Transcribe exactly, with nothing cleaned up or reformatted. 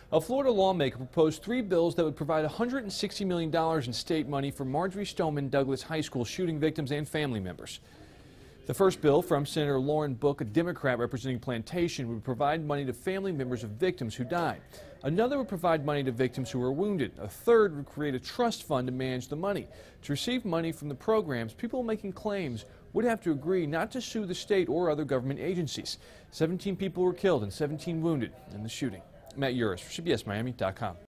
A Florida lawmaker proposed three bills that would provide one hundred sixty million dollars in state money for Marjory Stoneman Douglas High School shooting victims and family members. The first bill, from Senator Lauren Book, a Democrat representing Plantation, would provide money to family members of victims who died. Another would provide money to victims who were wounded. A third would create a trust fund to manage the money. To receive money from the programs, people making claims would have to agree not to sue the state or other government agencies. seventeen people were killed and seventeen wounded in the shooting. Matt Yurus for C B S Miami dot com.